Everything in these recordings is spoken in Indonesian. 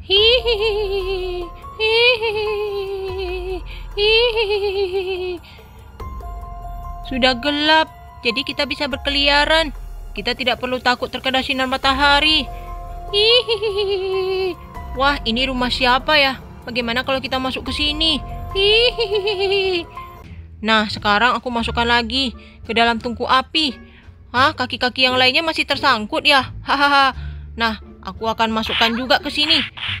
Hihihi, hihihi, hihihi. Sudah gelap, jadi kita bisa berkeliaran. Kita tidak perlu takut terkena sinar matahari. Hihihi. Wah, ini rumah siapa ya? Bagaimana kalau kita masuk ke sini? Hihihi. Nah, sekarang aku masukkan lagi ke dalam tungku api. Hah, kaki-kaki yang lainnya masih tersangkut ya? Hahaha. Nah, aku akan masukkan juga ke sini.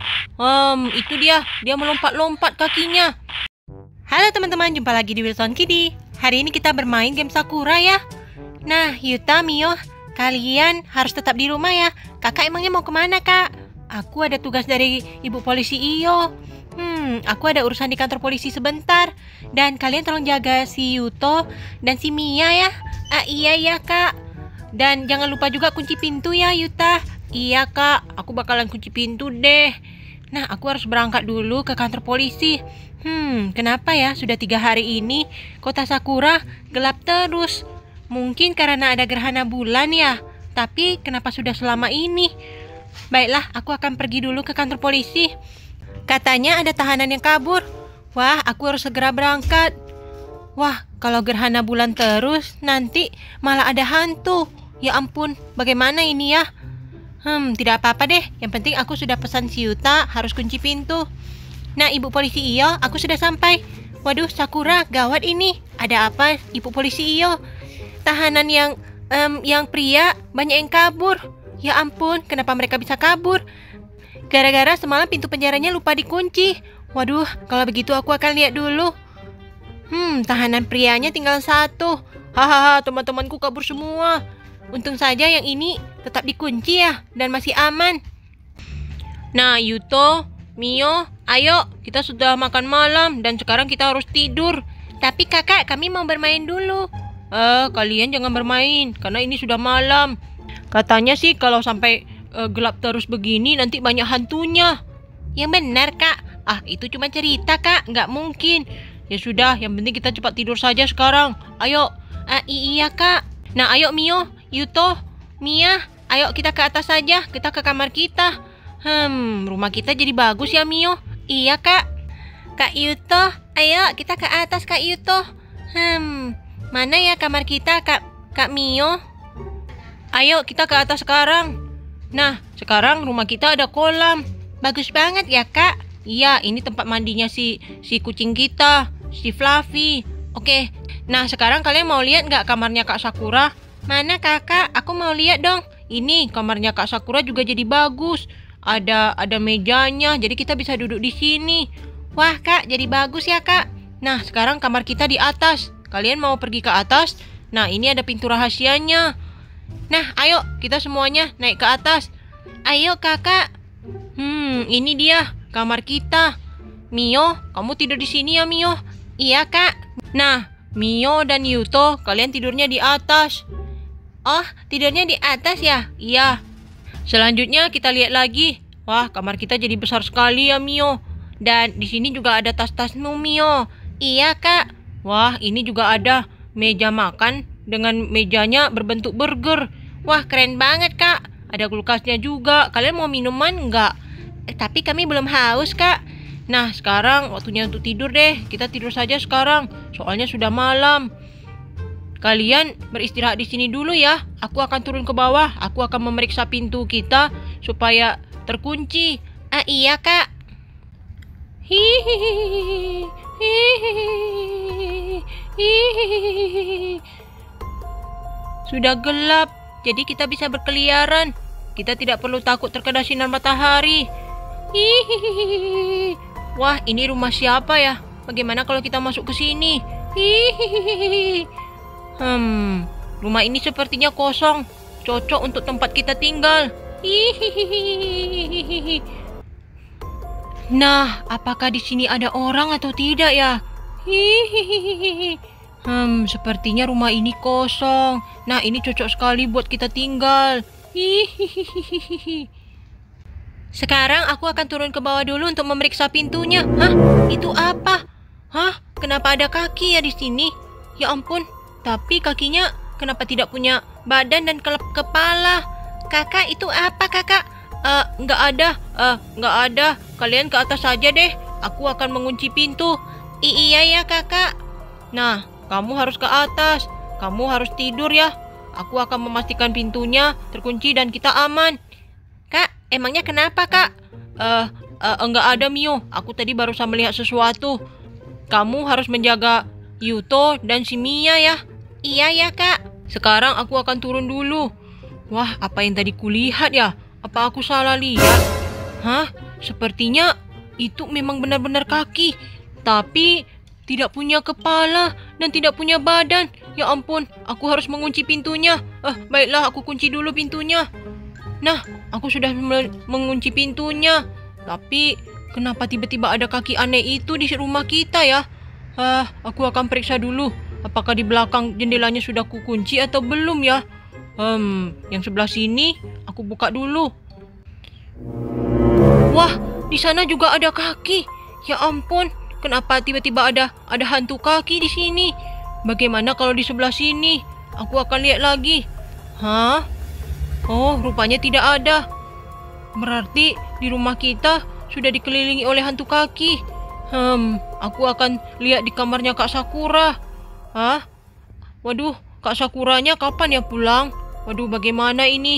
Itu dia melompat-lompat kakinya. Halo teman-teman, jumpa lagi di Wilson Kiddy. Hari ini kita bermain game Sakura ya. Nah, Yuta, Mio, kalian harus tetap di rumah ya. Kakak emangnya mau kemana, Kak? Aku ada tugas dari Ibu Polisi Iyo. Aku ada urusan di kantor polisi sebentar. Dan kalian tolong jaga si Yuto dan si Mia ya. Iya, Kak. Dan jangan lupa juga kunci pintu ya, Yuta. Iya, Kak. Aku bakalan kunci pintu deh. Nah, aku harus berangkat dulu ke kantor polisi. Kenapa ya sudah 3 hari ini kota Sakura gelap terus? Mungkin karena ada gerhana bulan ya. Tapi kenapa sudah selama ini? Baiklah, aku akan pergi dulu ke kantor polisi. Katanya ada tahanan yang kabur. Wah, aku harus segera berangkat. Wah, kalau gerhana bulan terus, nanti malah ada hantu. Ya ampun, bagaimana ini ya? Tidak apa-apa deh. Yang penting aku sudah pesan si Yuta harus kunci pintu. Nah, Ibu Polisi Iyo, aku sudah sampai. Waduh, Sakura, gawat ini. Ada apa, Ibu Polisi Iyo? Tahanan yang pria banyak yang kabur. Ya ampun, kenapa mereka bisa kabur? Gara-gara semalam pintu penjaranya lupa dikunci. Waduh, kalau begitu aku akan lihat dulu. Tahanan prianya tinggal 1. Hahaha, teman-temanku kabur semua. Untung saja yang ini tetap dikunci ya, dan masih aman. Nah, Yuto, Mio, ayo, kita sudah makan malam dan sekarang kita harus tidur. Tapi kakak, kami mau bermain dulu. Kalian jangan bermain, karena ini sudah malam. Katanya sih kalau sampai gelap terus begini nanti banyak hantunya. Yang benar, Kak. Itu cuma cerita, Kak. Nggak mungkin. Ya sudah, yang penting kita cepat tidur saja sekarang. Ayo. Iya, Kak. Nah, ayo Mio, Yuto, Mia, ayo kita ke atas saja. Kita ke kamar kita. Rumah kita jadi bagus ya, Mio. Iya, Kak. Kak Yuto, ayo kita ke atas, Kak Yuto. Mana ya kamar kita, Kak Mio? Ayo kita ke atas sekarang. Nah, sekarang rumah kita ada kolam. Bagus banget ya, Kak. Iya, ini tempat mandinya si kucing kita, si Fluffy. Oke. Nah, sekarang kalian mau lihat nggak kamarnya Kak Sakura? Mana, Kakak? Aku mau lihat dong. Ini kamarnya Kak Sakura juga jadi bagus. Ada mejanya, jadi kita bisa duduk di sini. Wah, Kak, jadi bagus ya, Kak. Nah, sekarang kamar kita di atas. Kalian mau pergi ke atas? Nah, ini ada pintu rahasianya. Nah, ayo kita semuanya naik ke atas. Ayo, Kakak. Ini dia kamar kita. Mio, kamu tidur di sini ya, Mio? Iya, Kak. Nah, Mio dan Yuto, kalian tidurnya di atas. Oh, tidurnya di atas ya? Iya. Selanjutnya kita lihat lagi. Wah, kamar kita jadi besar sekali ya, Mio. Dan di sini juga ada tas-tasmu, Mio. Iya, Kak. Wah, ini juga ada meja makan dengan mejanya berbentuk burger. Wah, keren banget, Kak. Ada kulkasnya juga. Kalian mau minuman nggak? Tapi kami belum haus, Kak. Nah, sekarang waktunya untuk tidur deh. Kita tidur saja sekarang. Soalnya sudah malam. Kalian beristirahat di sini dulu ya. Aku akan turun ke bawah. Aku akan memeriksa pintu kita supaya terkunci. Iya, Kak. Hihihi. Sudah gelap, jadi kita bisa berkeliaran. Kita tidak perlu takut terkena sinar matahari. Hihihi. Wah, ini rumah siapa ya? Bagaimana kalau kita masuk ke sini? Hihihi. Rumah ini sepertinya kosong. Cocok untuk tempat kita tinggal. Hihihi. Nah, apakah di sini ada orang atau tidak ya? Hihihi. Sepertinya rumah ini kosong. Nah, ini cocok sekali buat kita tinggal. Hihihi. Sekarang aku akan turun ke bawah dulu untuk memeriksa pintunya. Hah? Itu apa? Hah? Kenapa ada kaki ya di sini? Ya ampun, tapi kakinya kenapa tidak punya badan dan kepala? Kakak, itu apa, Kakak? Nggak ada. Nggak ada. Kalian ke atas saja deh. Aku akan mengunci pintu. Iya ya, Kakak. Nah, kamu harus ke atas. Kamu harus tidur ya. Aku akan memastikan pintunya terkunci dan kita aman. Kak, emangnya kenapa, Kak? Enggak ada, Mio. Aku tadi barusan melihat sesuatu. Kamu harus menjaga Yuto dan si Mia ya. Iya ya, Kak. Sekarang aku akan turun dulu. Wah, apa yang tadi kulihat ya? Apa aku salah lihat? Hah? Sepertinya itu memang benar-benar kaki. Tapi tidak punya kepala dan tidak punya badan. Ya ampun, aku harus mengunci pintunya. Baiklah, aku kunci dulu pintunya. Nah, aku sudah mengunci pintunya. Tapi kenapa tiba-tiba ada kaki aneh itu di rumah kita ya? Aku akan periksa dulu. Apakah di belakang jendelanya sudah kukunci atau belum ya? Yang sebelah sini aku buka dulu. Wah, di sana juga ada kaki. Ya ampun, kenapa tiba-tiba ada hantu kaki di sini? Bagaimana kalau di sebelah sini? Aku akan lihat lagi. Hah? Oh, rupanya tidak ada. Berarti di rumah kita sudah dikelilingi oleh hantu kaki. Aku akan lihat di kamarnya Kak Sakura. Hah? Waduh, Kak Sakuranya kapan ya pulang? Waduh, bagaimana ini?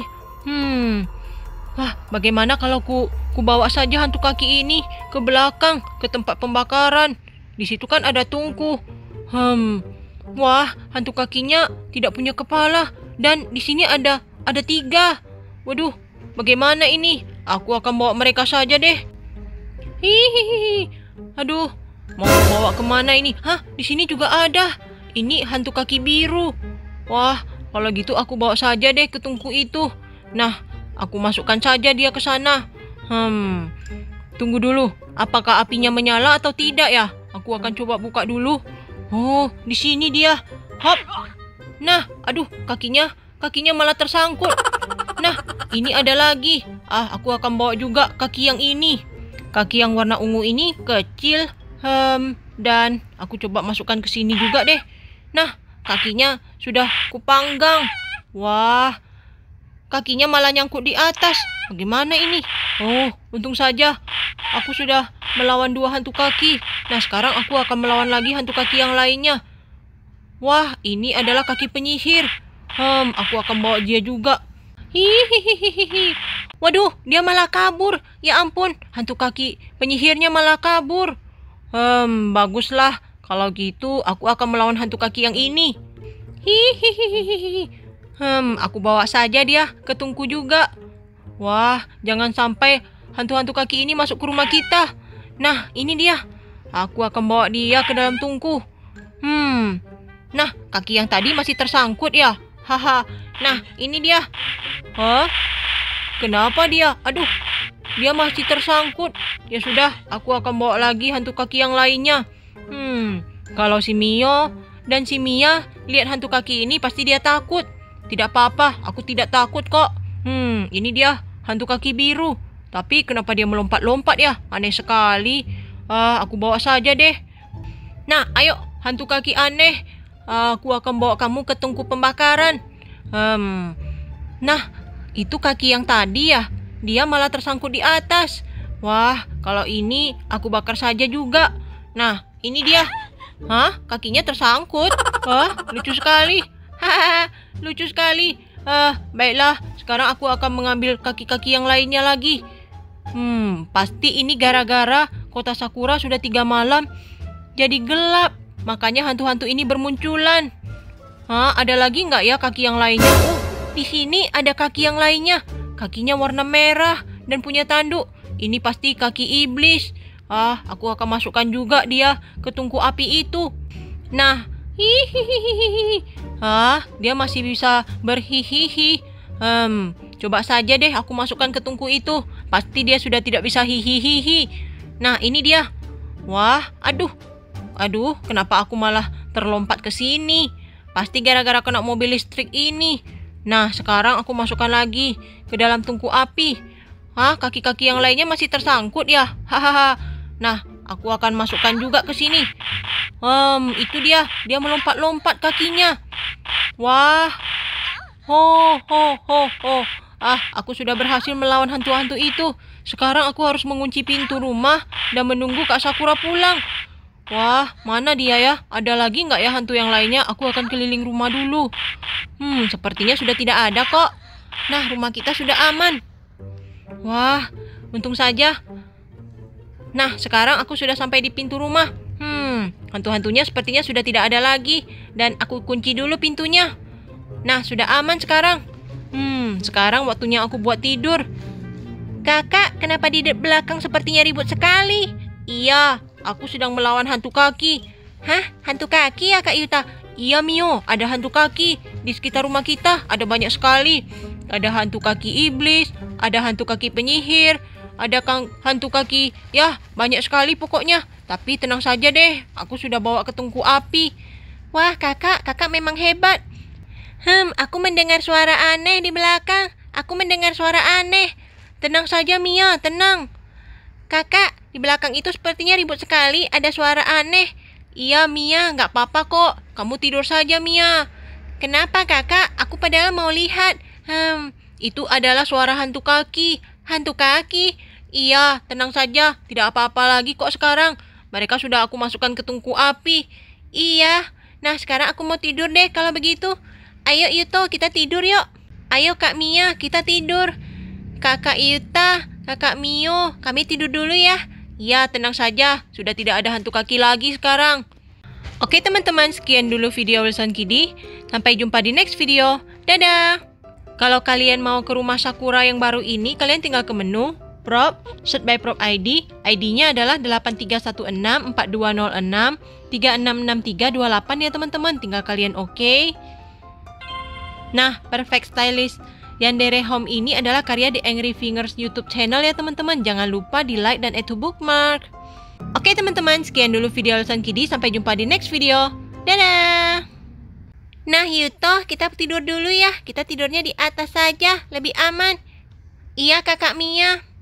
Bagaimana kalau ku bawa saja hantu kaki ini ke belakang, ke tempat pembakaran. Di situ kan ada tungku. Wah, hantu kakinya tidak punya kepala. Dan di sini ada 3. Waduh, bagaimana ini? Aku akan bawa mereka saja deh. Hihihi. Aduh, mau bawa kemana ini? Di sini juga ada. Ini hantu kaki biru. Wah, kalau gitu aku bawa saja deh ke tungku itu. Nah, aku masukkan saja dia ke sana. Tunggu dulu. Apakah apinya menyala atau tidak ya? Aku akan coba buka dulu. Oh, di sini dia. Hop. Nah, aduh, kakinya malah tersangkut. Nah, ini ada lagi. Aku akan bawa juga kaki yang ini. Kaki yang warna ungu ini kecil. Dan aku coba masukkan ke sini juga deh. Nah, kakinya sudah kupanggang. Wah, kakinya malah nyangkut di atas. Bagaimana ini? Oh, untung saja aku sudah melawan 2 hantu kaki. Nah, sekarang aku akan melawan lagi hantu kaki yang lainnya. Wah, ini adalah kaki penyihir. Aku akan bawa dia juga. Hihihihi. Waduh, dia malah kabur. Ya ampun, hantu kaki penyihirnya malah kabur. Baguslah. Kalau gitu, aku akan melawan hantu kaki yang ini. Hihihihi. Aku bawa saja dia ke tungku juga. Wah, jangan sampai hantu-hantu kaki ini masuk ke rumah kita. Nah, ini dia. Aku akan bawa dia ke dalam tungku. Nah, kaki yang tadi masih tersangkut ya. Haha. Nah, ini dia. Kenapa dia? Aduh, dia masih tersangkut. Ya sudah, aku akan bawa lagi hantu kaki yang lainnya. Kalau si Mio dan si Mia lihat hantu kaki ini pasti dia takut. Tidak apa-apa, aku tidak takut kok. Ini dia hantu kaki biru. Tapi kenapa dia melompat-lompat ya? Aneh sekali. Aku bawa saja deh. Nah, ayo hantu kaki aneh. Aku akan bawa kamu ke tungku pembakaran. Nah, itu kaki yang tadi ya. Dia malah tersangkut di atas. Wah, kalau ini aku bakar saja juga. Nah, ini dia. Kakinya tersangkut. Lucu sekali. Hahaha, lucu sekali. Baiklah, sekarang aku akan mengambil kaki-kaki yang lainnya lagi. Pasti ini gara-gara kota Sakura sudah 3 malam jadi gelap. Makanya hantu-hantu ini bermunculan. Ada lagi nggak ya kaki yang lainnya? Di sini ada kaki yang lainnya. Kakinya warna merah dan punya tanduk. Ini pasti kaki iblis. Aku akan masukkan juga dia ke tungku api itu. Nah, hihihihi. Dia masih bisa berhihihi. Coba saja deh aku masukkan ke tungku itu. Pasti dia sudah tidak bisa hihihihi. Nah, ini dia. Wah, aduh, kenapa aku malah terlompat ke sini? Pasti gara-gara kena mobil listrik ini. Nah, sekarang aku masukkan lagi ke dalam tungku api. Kaki-kaki yang lainnya masih tersangkut ya. Hahaha. Nah, aku akan masukkan juga ke sini. Itu dia melompat-lompat kakinya. Wah. Aku sudah berhasil melawan hantu-hantu itu. Sekarang aku harus mengunci pintu rumah dan menunggu Kak Sakura pulang. Wah, mana dia ya? Ada lagi nggak ya hantu yang lainnya? Aku akan keliling rumah dulu. Sepertinya sudah tidak ada kok. Nah, rumah kita sudah aman. Wah, untung saja. Nah, sekarang aku sudah sampai di pintu rumah. Hantu-hantunya sepertinya sudah tidak ada lagi. Dan aku kunci dulu pintunya. Nah, sudah aman sekarang. Sekarang waktunya aku buat tidur. Kakak, kenapa di belakang sepertinya ribut sekali? Iya, aku sedang melawan hantu kaki. Hah? Hantu kaki ya Kak Yuta? Iya Mio, ada hantu kaki. Di sekitar rumah kita ada banyak sekali. Ada hantu kaki iblis, ada hantu kaki penyihir, ada hantu kaki, ya banyak sekali pokoknya. Tapi tenang saja deh, aku sudah bawa ke tungku api. Wah kakak memang hebat. Aku mendengar suara aneh di belakang. Aku mendengar suara aneh. Tenang saja Mia, tenang. Kakak, di belakang itu sepertinya ribut sekali, ada suara aneh. Iya Mia, nggak apa-apa kok. Kamu tidur saja Mia. Kenapa kakak? Aku padahal mau lihat. Itu adalah suara hantu kaki. Hantu kaki? Iya, tenang saja. Tidak apa-apa lagi kok sekarang. Mereka sudah aku masukkan ke tungku api. Iya. Nah, sekarang aku mau tidur deh kalau begitu. Ayo Yuto, kita tidur yuk. Ayo Kak Mia, kita tidur. Kakak Yuta, Kakak Mio, kami tidur dulu ya. Ya, tenang saja. Sudah tidak ada hantu kaki lagi sekarang. Oke teman-teman, sekian dulu video Wilson Kiddy. Sampai jumpa di next video. Dadah! Kalau kalian mau ke rumah Sakura yang baru ini, kalian tinggal ke menu Prop, Search by Prop ID. ID-nya adalah 83164206366328 ya teman-teman. Tinggal kalian oke. Nah, Perfect Stylist Yandere Home ini adalah karya The Angry Fingers YouTube channel ya teman-teman. Jangan lupa di like dan add to bookmark. Oke teman-teman, sekian dulu video Wilson Kiddy. Sampai jumpa di next video. Dadah! Nah Yuto, kita tidur dulu ya. Kita tidurnya di atas saja, lebih aman. Iya kakak Mia.